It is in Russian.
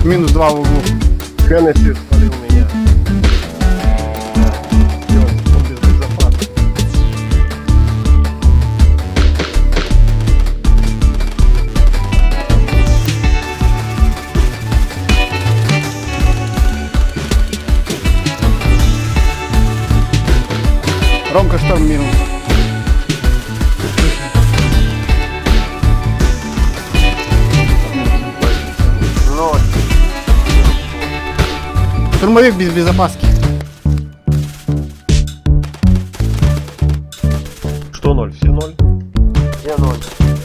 Минус 2 в углу. Хеннесси спалил меня. Он без безопасности. Ромка Шторм минус. Штурмовик без безопаски. Что 0? Все 0? Все 0.